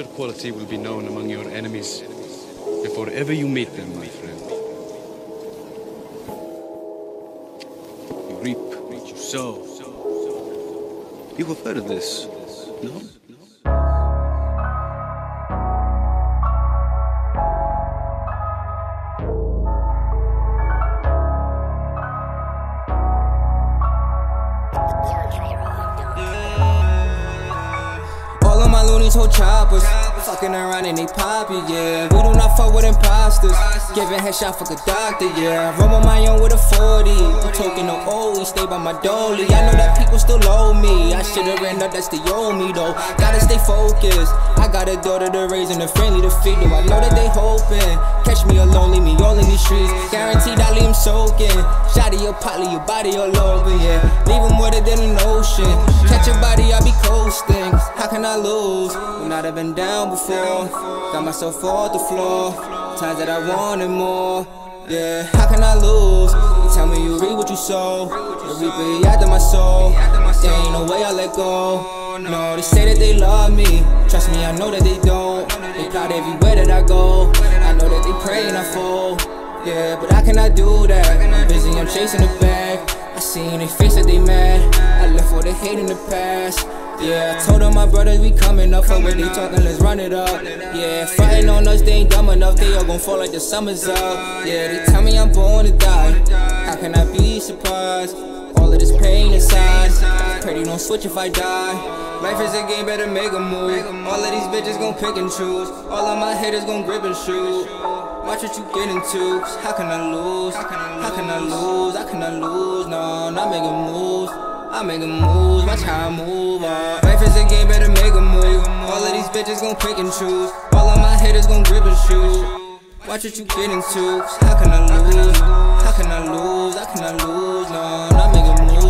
your quality will be known among your enemies before ever you meet them, my friend. You reap what you sow. You have heard of this, no? All of my loonies hold choppers, fucking around and they pop it, yeah. We do not fuck with imposters, giving headshot fuck a doctor, yeah. Roam on my own with a 40, token no OE, stay by my dolly. I know that people still owe me, I should've ran up, that's the owe me though. Gotta stay focused, I got a daughter to raise and a family to feed, though I know that they hoping. Catch me alone, leave me all in these streets, guaranteed I leave him soaking. Shotty your pot, leave your body all open, yeah. Leave him wetter than an ocean, catch your body, I be coasting. How can I lose when I've been down before? Got myself off the floor, times that I wanted more. Yeah, how can I lose? You tell me you reap what you sow, the reaper after my soul. There ain't no way I let go. No, they say that they love me, trust me, I know that they don't. They plot everywhere that I go, I know that they pray and I fall. Yeah, but how can I do that? I'm busy, I'm chasing the bag. I see in their face that they mad, I left all the hate in the past. Yeah, I told them my brothers we coming up, fuck what they talking, let's run it up. Yeah, fighting on us, they ain't dumb enough, they all gon' fall like the summer's up. Yeah, they tell me I'm born to die, how can I be surprised? All of this pain inside, pray they don't switch if I die. Life is a game, better make a move. All of these bitches gon' pick and choose, all of my haters gon' grip and shoot. Watch what you get into, how can I lose? How can I lose? How can I lose? No, not making moves, I make a move, watch how I move. Life is a game, better make a move. All of these bitches gon' pick and choose, all of my haters gon' grip and shoot. Watch what you get into, how can I lose? How can I lose? How can I lose? No, not make a move.